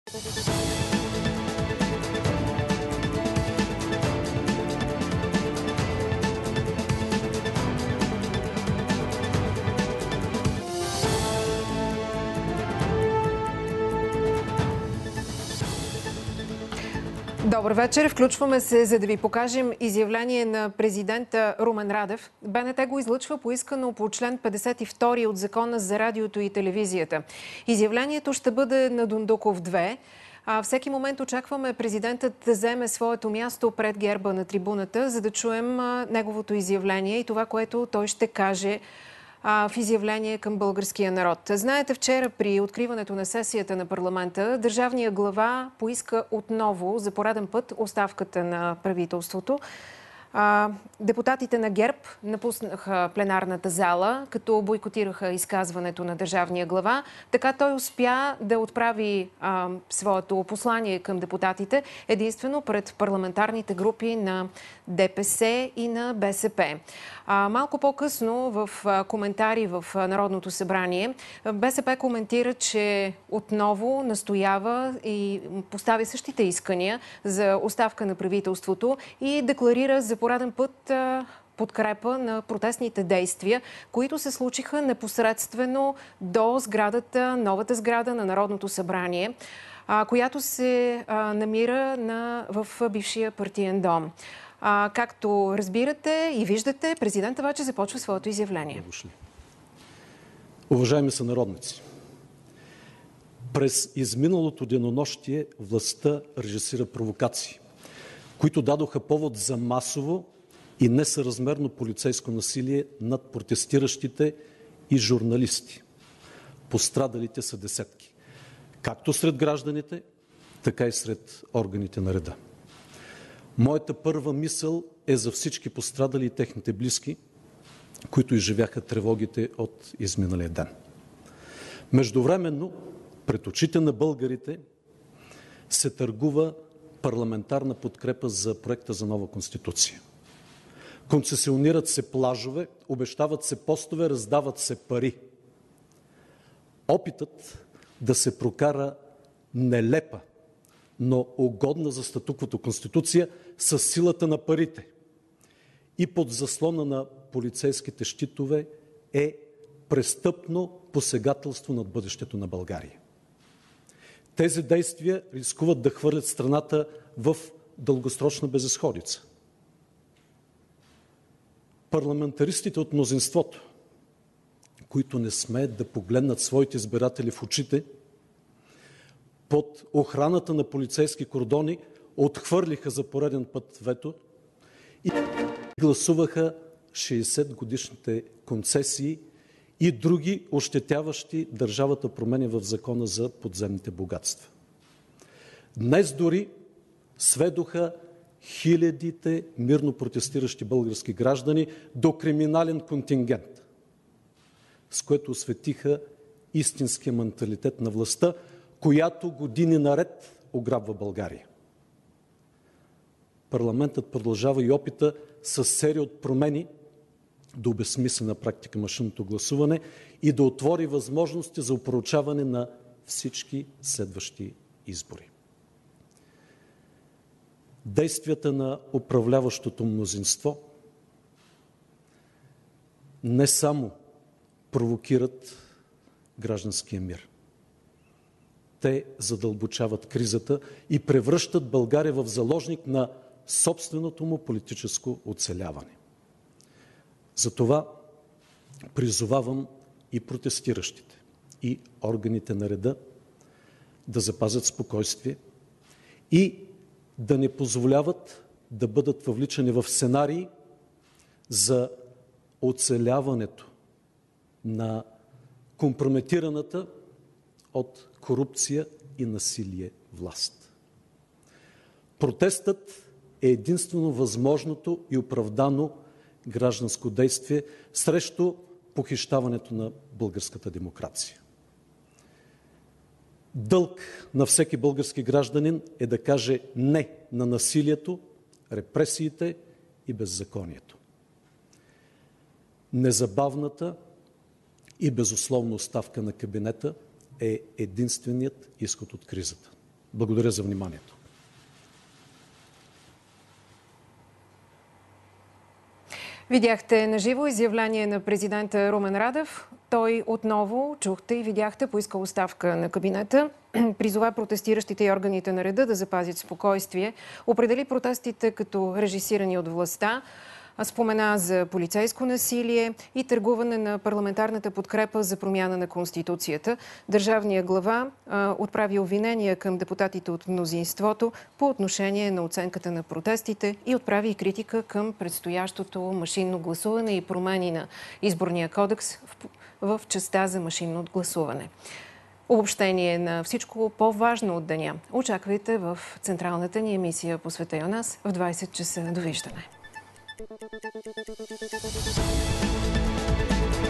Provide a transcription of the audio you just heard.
Добър вечер. Включваме се, за да ви покажем изявление на президента Румен Радев. БНТ го излъчва поискано по член 52 от Закона за радиото и телевизията. Изявлението ще бъде на Дондуков 2. Всеки момент очакваме президентът да вземе своето място пред герба на трибуната, за да чуем неговото изявление и това, което той ще каже в изявление към българския народ. Знаете, вчера при откриването на сесията на парламента, държавният глава поиска отново за пореден път оставката на правителството. Депутатите на ГЕРБ напуснаха пленарната зала, като бойкотираха изказването на държавния глава. Така той успя да отправи своето послание към депутатите единствено пред парламентарните групи на ДПС и на БСП. Малко по-късно в коментари в Народното събрание БСП коментира, че отново настоява и поставя същите искания за оставка на правителството и декларира за пореден път подкрепа на протестните действия, които се случиха непосредствено до сградата, новата сграда на Народното събрание, която се намира в бившия партиен дом. Както разбирате и виждате, президентът вече започва своето изявление. Уважаеми сънародници, през изминалото денонощие властта режисира провокации, които дадоха повод за масово и несъразмерно полицейско насилие над протестиращите и журналисти. Пострадалите са десетки, както сред гражданите, така и сред органите на реда. Моята първа мисъл е за всички пострадали и техните близки, които изживяха тревогите от изминалия ден. Междувременно, пред очите на българите се търгува парламентарна подкрепа за проекта за нова конституция. Концесионират се плажове, обещават се постове, раздават се пари. Опитът да се прокара нелепа, но угодна за статуквото конституция със силата на парите и под заслона на полицейските щитове е престъпно посегателство над бъдещето на България. Тези действия рискуват да хвърлят страната в дългосрочна безизходица. Парламентаристите от мнозинството, които не смеят да погледнат своите избиратели в очите, под охраната на полицейски кордони отхвърлиха за пореден път вето и гласуваха 60-годишните концесии и други ощетяващи държавата промени в Закона за подземните богатства. Днес дори сведоха хилядите мирно протестиращи български граждани до криминален контингент, с което осветиха истинския менталитет на властта, която години наред ограбва България. Парламентът продължава и опита с серия от промени да обезсмисли на практика машинното гласуване и да отвори възможности за опорочаване на всички следващи избори. Действията на управляващото мнозинство не само провокират гражданския мир. Те задълбочават кризата и превръщат България в заложник на собственото му политическо оцеляване. Затова призовавам и протестиращите, и органите на реда да запазят спокойствие и да не позволяват да бъдат въвличани в сценарии за оцеляването на компрометираната от корупция и насилие власт. Протестът е единствено възможното и оправдано гражданско действие срещу похищаването на българската демокрация. Дълг на всеки български гражданин е да каже не на насилието, репресиите и беззаконието. Незабавната и безусловна оставка на кабинета е единственият изход от кризата. Благодаря за вниманието. Видяхте наживо изявление на президента Румен Радев. Той отново, чухте и видяхте, поиска оставка на кабинета. Призова протестиращите и органите на реда да запазят спокойствие. Определи протестите като режисирани от властта. Спомена за полицейско насилие и търгуване на парламентарната подкрепа за промяна на Конституцията. Държавният глава отправи обвинения към депутатите от мнозинството по отношение на оценката на протестите и отправи и критика към предстоящото машинно гласуване и промени на изборния кодекс в частта за машинно гласуване. Обобщение на всичко по-важно от деня очаквайте в централната ни емисия по Света и у нас в 20 часа. Довиждане!